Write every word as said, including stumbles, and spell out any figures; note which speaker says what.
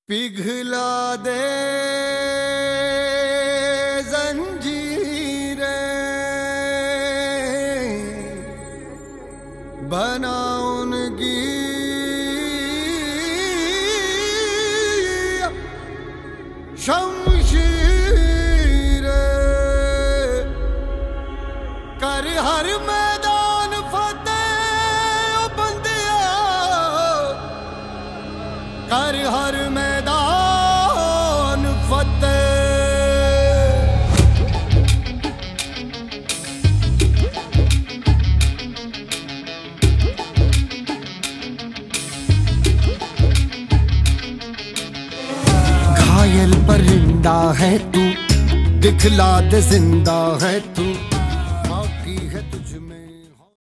Speaker 1: पिघला दे जंजीरें, बना उनकी शमशीरें, कर हर मैदान फतेह ओ बंदिया, कर हर मैदान फतेह। घायल परिंदा है तू, दिखला दे जिंदा है तू।